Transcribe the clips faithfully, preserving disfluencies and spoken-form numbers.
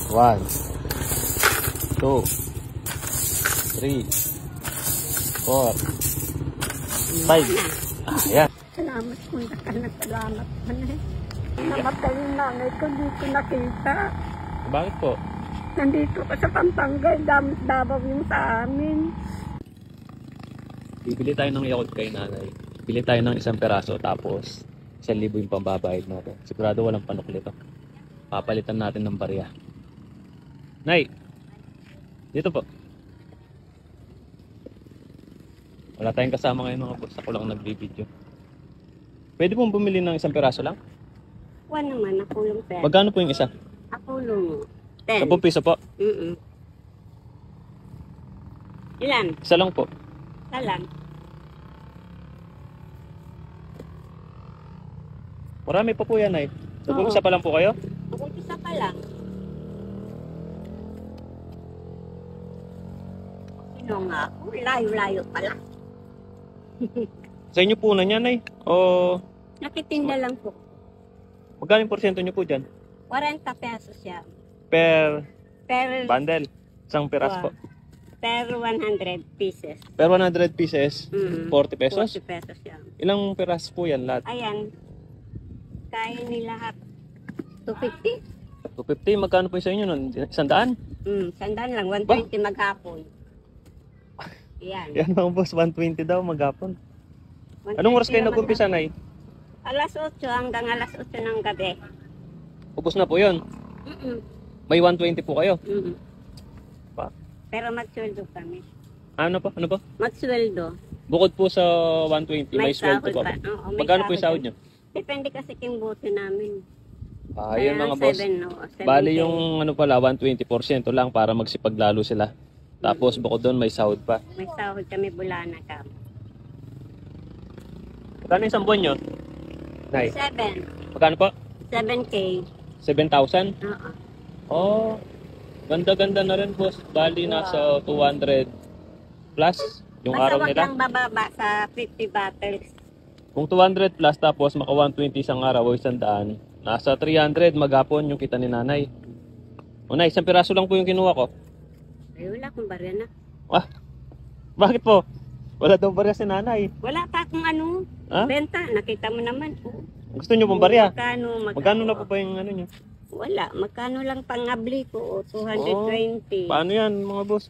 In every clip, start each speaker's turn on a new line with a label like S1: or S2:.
S1: One, two, three, four, five. Ah, yan.
S2: Salamat kung na salamat man eh. Namatay yung nanay ko, di ko nakita.
S1: Bakit po?
S2: Nandito ka sa Pampanga, damot dabaw yung sa amin.
S1: Bibili tayo ng yakult kay nanay. Bili tayo ng isang peraso tapos isang libo yung pambabayad natin. Sigurado walang panukli to. Papalitan natin ng barya. Nay! Dito po. Wala tayong kasama ngayon mga boss. Ako lang nagbibideo. Pwede pong bumili ng isang peraso lang?
S2: Wala naman, nakulong pera.
S1: Magkano po yung isa?
S2: Nakulong. Ten.
S1: Kapong piso po?
S2: Mm-mm. Ilan?
S1: Isa lang po.
S2: Salam.
S1: Marami pa po yan ay.
S2: Oo.
S1: Nag-umpisa pa lang po kayo?
S2: Nag-umpisa pa lang. Sino nga ako? Layo-layo pala.
S1: Sa inyo po na yan ay? O
S2: Nakitinda lang po.
S1: magkano yung porsyento nyo po dyan?
S2: forty pesos siya.
S1: Per
S2: Per,
S1: bundle? Isang peraso po?
S2: per one hundred pieces.
S1: Per one hundred pieces?
S2: Mm-hmm.
S1: forty pesos?
S2: forty pesos yan.
S1: Ilang peraso po yan lahat?
S2: Ayan. Kaya nila lahat. two fifty?
S1: two fifty, magkano po yung sa inyo nun? Isang daan?
S2: Hmm, sandaan lang. one twenty maghapon. Ayan.
S1: Yan mga boss, one twenty daw maghapon.
S2: one twenty
S1: Anong oras kayo
S2: naman
S1: nag-umpisa na eh?
S2: Alas eight hanggang alas eight ng gabi.
S1: Ubus na po yun.
S2: Mm-mm.
S1: May one twenty po kayo.
S2: Mm-mm.
S1: Pa.
S2: Pero magsweldo kami.
S1: Ano po? Ano po?
S2: Magsweldo.
S1: Bukod po sa one twenty, may, sweldo po.
S2: pa. Oo, may
S1: Magkano po yung sahod
S2: sahod
S1: nyo?
S2: Depende kasi kung buti namin.
S1: Ah, yun mga boss.
S2: seven, no? seven
S1: Bali
S2: K.
S1: yung ano pala, one twenty porsyento lang para magsipaglalo sila. Tapos bukod doon may sahod pa.
S2: May sahod kami bulana kami.
S1: Magkano yung isang buwan nyo? Nay,
S2: seven.
S1: magkano po?
S2: seven K.
S1: seven thousand?
S2: Oo.
S1: Oh, ganda-ganda na rin boss. Bali nasa two hundred plus yung
S2: Basta
S1: araw
S2: wag
S1: nila.
S2: lang bababa sa fifty bottles.
S1: Kung two hundred plus tapos maka one twenty isang araw o isang daan, nasa three hundred maghapon yung kita ni nanay. O nay, isang piraso lang po yung kinuha ko.
S2: Ay, wala akong barya na.
S1: Ah, bakit po? Wala daw barya si nanay.
S2: Wala pa akong ano,
S1: Ha?
S2: benta. Nakita mo naman. Oh.
S1: Gusto nyo pong barya?
S2: Magkano, magkano?
S1: Magkano na po ba yung ano nyo?
S2: Wala. Magkano lang pangabli ko? Oh, two twenty.
S1: Oh, paano yan mga boss?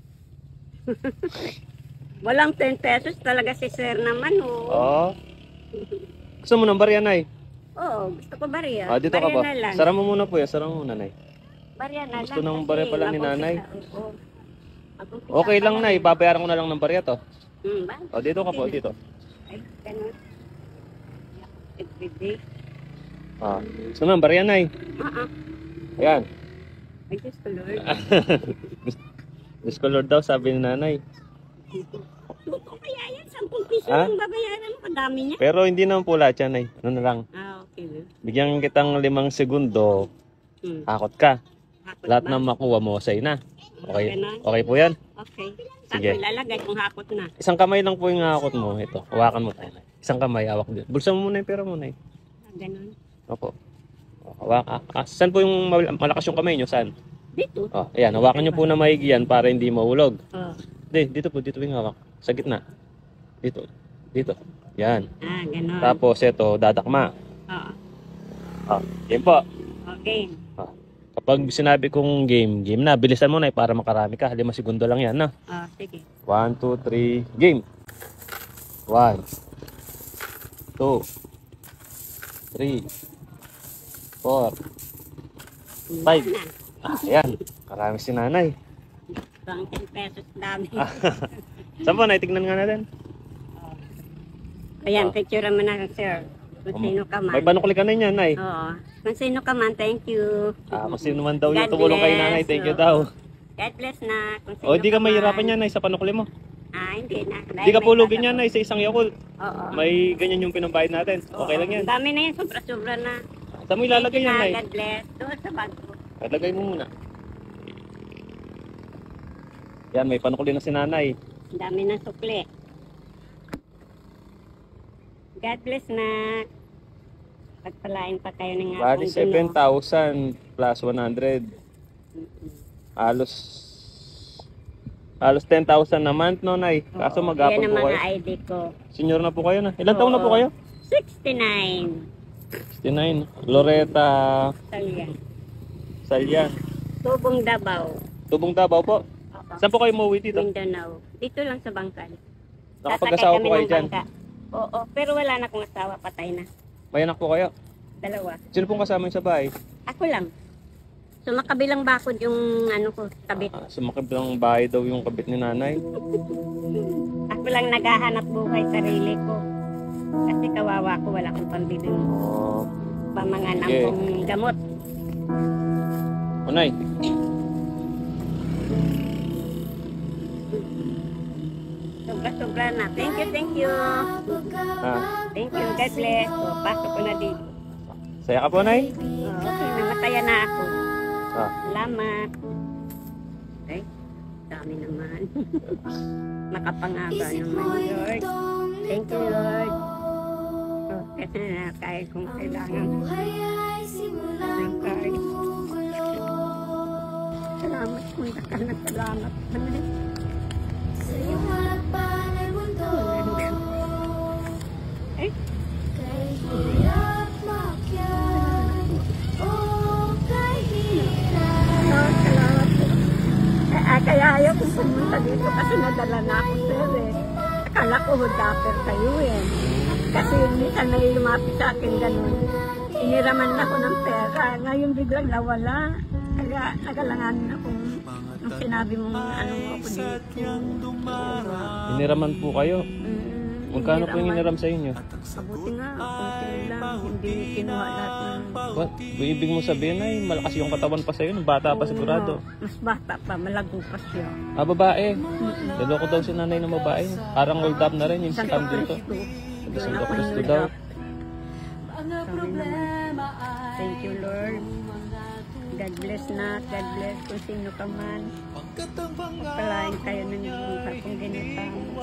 S2: Walang ten pesos talaga si sir naman. Oh.
S1: Oo. Gusto mo ng barya, nay?
S2: Oo, gusto ko barya.
S1: Ah, dito ka
S2: barya
S1: ba?
S2: na lang.
S1: Sara mo muna po yan. Sara mo muna, nay.
S2: Barya na
S1: Gusto
S2: lang.
S1: ng
S2: kasi
S1: barya pala ni nanay.
S2: mag-umpisa. Oo. Mag-umpisa
S1: Okay
S2: pa
S1: lang, nay. Babayaran ko na lang ng barya to.
S2: Hmm, ba?
S1: O, dito ka po, dito.
S2: Ay, ganun. Everyday.
S1: Ah. Gusto mo ng barya, nay?
S2: Ah, ah.
S1: Ayan.
S2: Ay, Diyos ko, Lord.
S1: Diyos ko Lord daw, sabi ni nanay.
S2: Totoo kaya yan? Sampung piso
S1: Ah?
S2: lang babayaran mo. Kadami niya.
S1: Pero hindi naman po lahat yan, nay. Ano na lang.
S2: Ah, okay.
S1: Bigyan kitang limang segundo.
S2: Hmm.
S1: Hakot ka.
S2: Hakot
S1: Lahat
S2: ba?
S1: na makuha mo, sa'yo na. Okay.
S2: Ganon?
S1: Okay po yan.
S2: Okay.
S1: Sige.
S2: Ako ilalagay kung hakot na.
S1: Isang kamay lang po yung hakot mo. Ito. Hawakan mo tayo. Isang kamay, hawak din. Bulsa mo muna yung pera mo, nay.
S2: Ah, ganun.
S1: Opo. O, hawak. Ah, ah, saan po yung mal- malakas yung kamay nyo? Saan?
S2: Dito.
S1: Oh, ayan. Hawakan nyo po na maigi yan para hindi mahulog.
S2: Oh.
S1: Hindi, dito po. Dito po yung hawak. Sa gitna. Dito. Dito. Yan.
S2: Ah, ganun.
S1: Tapos ito, dadakma.
S2: Oo.
S1: Ah, game po.
S2: Okay.
S1: Ah, kapag sinabi kong game, game na. Bilisan mo na eh, para makarami ka. Lima segundo lang yan, na.
S2: Oh, sige.
S1: One, two, three, game. One. Two. Three. Four. Five.
S2: Na.
S1: Ah, ayan. Karami si nanay.
S2: Pang ten pesos dami.
S1: Saan po, naitignan nga natin.
S2: Ayan,
S1: Ah.
S2: picture mo na, sir. Kung sino ka man.
S1: May panukli ka na yan, nay.
S2: Oo. Kung sino ka man, thank you.
S1: Ah, kung sino man daw yung
S2: God
S1: tumulong kay
S2: bless.
S1: nanay, thank you
S2: Oo.
S1: daw.
S2: God bless na. Kung sino
S1: O, di ka
S2: man.
S1: mahirapan yan, nay, sa panukli mo.
S2: Ah, hindi na.
S1: Di ka pulugin yan, nay, sa isang yakul.
S2: Oo.
S1: May ganyan yung pinambayad natin. Okay lang yan.
S2: Ang dami na yan, sobra-sobra na.
S1: Saan mo ilalagay yan, nay?
S2: God bless. Doon sa bag ko.
S1: Lagay mo muna. Yan, may panukli na si nanay.
S2: Ang dami ng sukli. God bless na. Pagpalain pa kayo ng
S1: Bali, seven thousand plus one hundred. Halos halos ten thousand a month, no, Nay? Kaso
S2: Oo,
S1: mag-apon
S2: yan ang
S1: po
S2: mga
S1: kayo.
S2: I D ko.
S1: Senior na po kayo na. Ilan taon na po
S2: Oo.
S1: kayo?
S2: sixty-nine.
S1: sixty-nine. Loretta
S2: Salya.
S1: Salyan.
S2: Tubong Davao.
S1: Tubong Davao po. Saan po kayo umuwi dito?
S2: Mindanao. Dito lang sa bangkan.
S1: Nakapag-asawa po kayo
S2: ng
S1: dyan?
S2: bangka. Oo, pero wala na akong asawa. Patay na.
S1: May anak po kayo?
S2: Dalawa.
S1: Sino pong kasama yung sa bahay?
S2: Ako lang. So makabilang bakod yung ano ko, kabit.
S1: Ah, sumakib lang bahay daw yung kabit ni nanay.
S2: Ako lang naghahanap buhay sarili ko. Kasi kawawa ko, wala akong pambili ng
S1: Oh.
S2: pamanganang
S1: Okay.
S2: kong gamot.
S1: Unay.
S2: Sobra-sobra na. Thank you, thank you.
S1: Ah,
S2: Thank you, God bless. So, pasok ko na dito.
S1: saya ka po, Nay?
S2: Oh, okay, namataya na ako.
S1: Ah.
S2: Salamat. Ay, dami naman. Makapangaba naman, Lord. Thank you, Lord. Oh, kasi na kaya kung kailangan. Ang kaya. Salamat kung ka na salamat. Ay, oh, salamat po. Eh, ah, kaya ayaw kong pumunta dito kasi nadala na ako, sir, eh. Akala ko hudapper kayo, eh. Kasi minsan may lumapit sa akin ganun. Iniraman na ako ng pera. Ngayon biglang nawala. Kaya nagalanganin akong nung sinabi mo ano mo ako dito.
S1: Iniraman po kayo.
S2: Mm,
S1: Magkano po yung iniram sa inyo?
S2: Mabuti nga, kunti lang. Hindi kinuha lahat ng...
S1: What? Ibig mo sabihin ay malakas yung katawan pa sa'yo, nung bata pa
S2: Oo
S1: sigurado.
S2: nga, mas bata pa, malago pa siya.
S1: Ah, babae.
S2: Mm-mm.
S1: Naloko daw si nanay ng babae. Parang hold up na rin yung
S2: Santo
S1: scam dito.
S2: Cristo. Doon
S1: Santo
S2: ako
S1: Cristo
S2: hinulap.
S1: daw.
S2: Sabi naman, thank you, Lord. God bless na, God bless kung sino ka man. Pagpalain kayo ng buka kung ganito.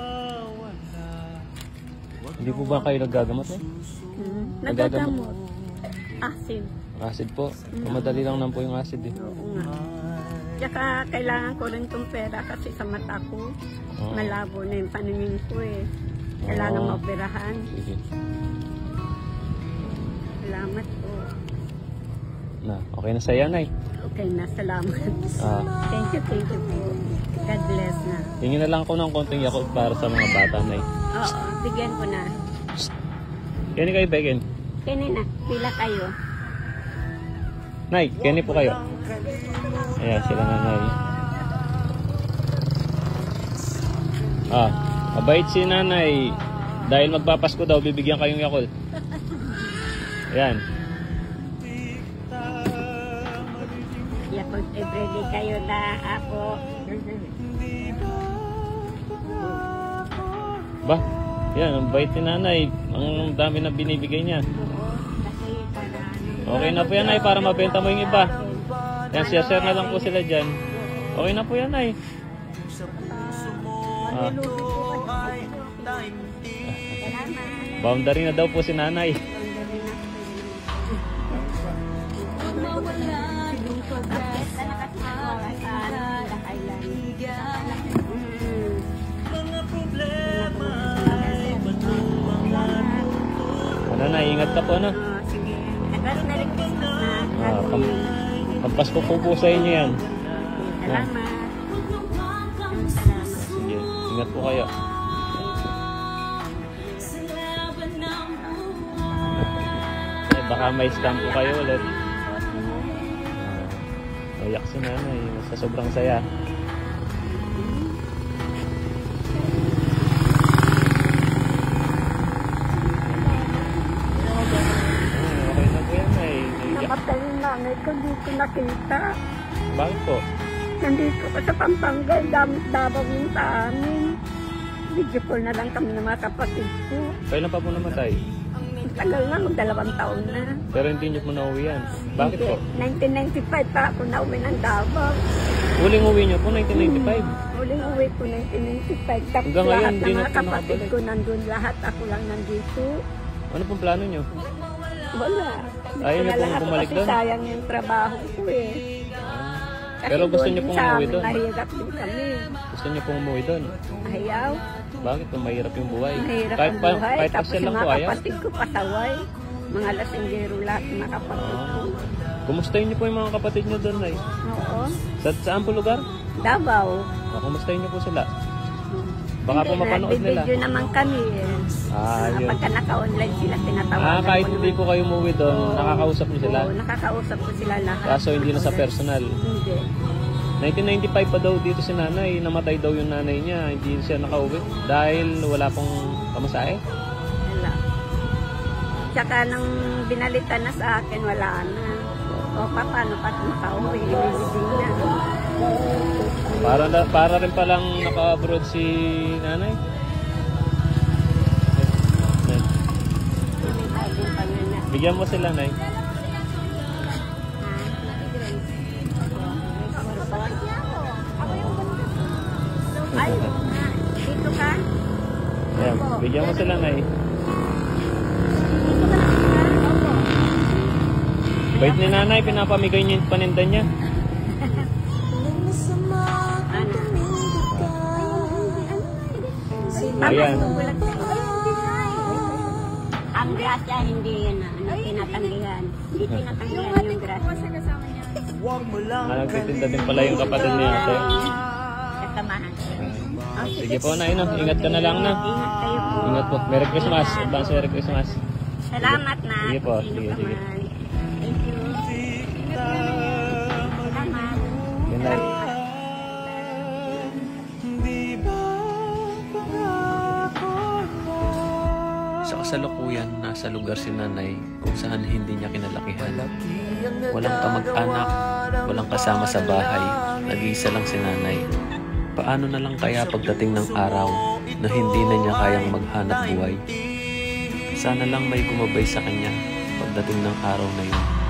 S1: Hindi po ba kayo nagagamot eh?
S2: Hmm. Nagagamot. Asin.
S1: Acid po. Madali lang naman po yung acid eh.
S2: Oo nga. Tsaka kailangan ko rin itong pera kasi sa mata ko.
S1: Oo.
S2: Malabo na yung paningin ko eh. Kailangan
S1: Oo.
S2: maoperahan.
S1: Sige.
S2: Salamat po.
S1: Na, okay na sa'yo, Nay.
S2: Okay na, salamat.
S1: Ah,
S2: Thank you, thank you po. God bless na.
S1: tingin na lang ako ng konting Yakult para sa mga bata, Nay.
S2: Oo, bigyan ko na.
S1: Kenny kayo, Beken?
S2: Kini na, pila kayo.
S1: Nay, Kenny po kayo. Ayan, sila na, Nay. Ah, mabait si nanay. Dahil magpapasko daw, bibigyan kayong Yakult. Ayan.
S2: Yakult everyday kayo na ako.
S1: Ba? Yan, ang bait ni nanay. Ang dami na binibigay niya.
S2: Oo, kasi para ano.
S1: Okay na po yan, Nay, para mabenta mo yung iba. Yan, share na lang po sila dyan. Okay na po yan, Nay. Ah, boundary na daw po si nanay. Ano na, ingat ka po, no?
S2: Sige. Merry Christmas na.
S1: Ah, pam pampasko po po sa inyo yan.
S2: Salamat.
S1: Sige, ingat po kayo. Eh, baka may scam po kayo ulit. Ah, Ayak si nanay, sa sobrang saya. Ah, okay na po yan, Nay. Naiyak.
S2: Namatay yung nanay ko, di ko nakita.
S1: Bakit po?
S2: Nandito ko sa Pampanga, damit dabaw yung sa amin. Video call na lang kami ng mga kapatid ko.
S1: Kailan pa po namatay?
S2: Tagal na, magdalawang taon na.
S1: Pero hindi niyo po nauwi yan. Bakit po?
S2: nineteen ninety-five pa ako nauwi ng Davao.
S1: Huling uwi niyo po, nineteen ninety-five.
S2: Huling uwi ko nineteen ninety-five. Tapos
S1: Hanggang ngayon,
S2: lahat
S1: hindi
S2: ng
S1: na
S2: mga
S1: po
S2: kapatid
S1: nakabalik.
S2: ko nandun lahat. Ako lang nandito.
S1: Ano pong plano niyo?
S2: Wala.
S1: Ayaw niyo
S2: Wala
S1: pong
S2: ako
S1: bumalik
S2: kasi
S1: doon?
S2: sayang yung trabaho ko eh. Kasi
S1: Pero gusto niyo
S2: doon
S1: pong
S2: sa
S1: umuwi
S2: amin,
S1: doon?
S2: mahirap din kami.
S1: Gusto niyo pong umuwi doon?
S2: Ayaw.
S1: Bakit po mahirap yung buhay?
S2: Mahirap
S1: kahit
S2: ang
S1: pa,
S2: buhay.
S1: kahit
S2: Tapos
S1: pasyal
S2: yung
S1: lang po
S2: mga
S1: ayaw.
S2: kapatid ko pasaway. Mga lasinggero lahat ng mga kapatid ko.
S1: Ah. Kumustahin niyo po yung mga kapatid niyo doon, Nay?
S2: Oo.
S1: Sa saan po lugar?
S2: Davao.
S1: Ah, kumustahin niyo po sila? Baka po
S2: Hindi,
S1: mapanood nila.
S2: nagbibideo naman kami. Eh.
S1: Ah, yun.
S2: Pagka naka-online sila, tinatawagan
S1: Ah, kahit
S2: ko
S1: hindi
S2: naman.
S1: po kayo umuwi doon,
S2: Oo.
S1: nakakausap niyo sila?
S2: Oo, nakakausap ko sila lahat.
S1: Kaso hindi na sa personal.
S2: Hindi.
S1: nineteen ninety-five pa daw dito si nanay. Namatay daw yung nanay niya. Hindi siya nakauwi. Dahil wala pong pamasahe.
S2: Wala. Tsaka nang binalitan na sa akin, wala na. O pa, paano pa makauwi? Ibibigin na.
S1: Para, na, para rin palang naka-abroad si nanay.
S2: Ibibigin pa nga na.
S1: Bigyan mo sila, Nay.
S2: Ay, dito ka?
S1: Ayan, bigyan mo sila, Nay. Bait ni nanay, pinapamigay niya yung paninda niya. Ayan.
S2: Ang grasya hindi yan na, ano, tinatanggihan. Hindi tinatanggihan yung grasya.
S1: Ah, nagtitinda din pala yung kapatid niya ate.
S2: Kasamahan.
S1: Ah, sige po, Nay, no? Ingat ka na lang, na.
S2: Ingat kayo po.
S1: Ingat po. Merry Christmas. Advance Merry Christmas.
S2: Salamat na.
S1: Sige po,
S2: Sino
S1: sige,
S2: ka
S1: sige.
S2: man. Thank you. Salamat.
S1: Good night. Sa kasalukuyan, nasa lugar si nanay kung saan hindi niya kinalakihan. Walang kamag-anak, walang kasama sa bahay, nag-iisa lang si nanay. Paano na lang kaya pagdating ng araw na hindi na niya kayang maghanap buhay? Sana lang may gumabay sa kanya pagdating ng araw na yun.